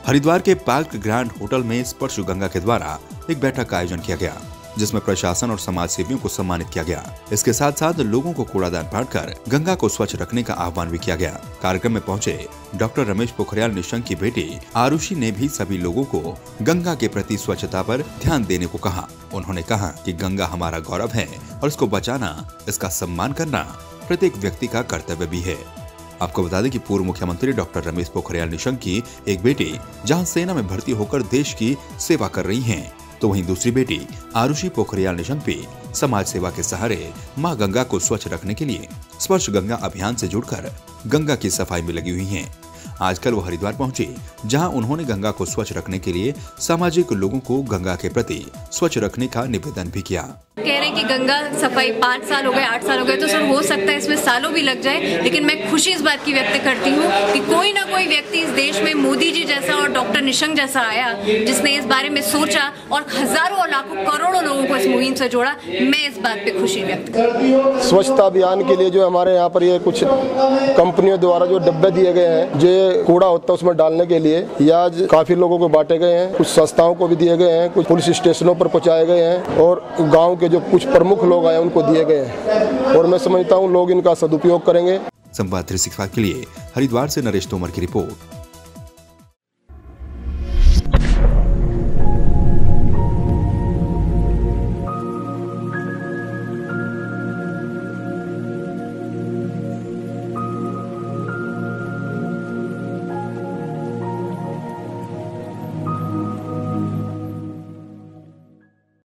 हरिद्वार के park grand hotel में स्पर्श गंगा के द्वारा एक बैठक का आयोजन किया गया, जिसमें प्रशासन और समाज सेवियों को सम्मानित किया गया। इसके साथ साथ लोगों को कूड़ादान बांटकर गंगा को स्वच्छ रखने का आह्वान भी किया गया। कार्यक्रम में पहुंचे डॉक्टर रमेश पोखरियाल निशंक की बेटी आरुषि ने भी सभी लोगों को गंगा के प्रति स्वच्छता पर ध्यान देने को कहा। उन्होंने कहा कि गंगा हमारा गौरव है और इसको बचाना, इसका सम्मान करना प्रत्येक व्यक्ति का कर्तव्य भी है। आपको बता दें कि पूर्व मुख्यमंत्री डॉक्टर रमेश पोखरियाल निशंक की एक बेटी जहां सेना में भर्ती होकर देश की सेवा कर रही हैं, तो वहीं दूसरी बेटी आरुषि पोखरियाल निशंक भी समाज सेवा के सहारे मां गंगा को स्वच्छ रखने के लिए स्पर्श गंगा अभियान से जुड़कर गंगा की सफाई में लगी हुई हैं। आजकल वो हरिद्वार पहुंची, जहां उन्होंने गंगा को स्वच्छ रखने के लिए सामाजिक लोगों को गंगा के प्रति स्वच्छ रखने का निवेदन भी किया। कह रहे हैं कि गंगा सफाई 5 साल हो गए, 8 साल हो गए, तो सर हो सकता है इसमें सालों भी लग जाए, लेकिन मैं खुशी इस बात की व्यक्त करती हूँ कि कोई ना कोई व्यक्ति इस देश में मोदी जी जैसा और डॉक्टर निशंक जैसा आया, जिसने इस बारे में सोचा और हजारों और लाखों करोड़ों लोगों को इस मुहिम से जोड़ा। मैं इस बात पे खुशी व्यक्त करती हूँ। स्वच्छता अभियान के लिए जो हमारे यहाँ पर ये कुछ कंपनियों द्वारा जो डब्बे दिए गए हैं, जो कूड़ा होता है उसमें डालने के लिए, या काफी लोगों को बांटे गए हैं, कुछ संस्थाओं को भी दिए गए हैं, कुछ पुलिस स्टेशनों पर पहुँचाए गए हैं और गाँव के जो कुछ प्रमुख लोग आए उनको दिए गए हैं और मैं समझता हूँ लोग इनका सदुपयोग करेंगे। संवाद 365 के लिए हरिद्वार से नरेश तोमर की रिपोर्ट।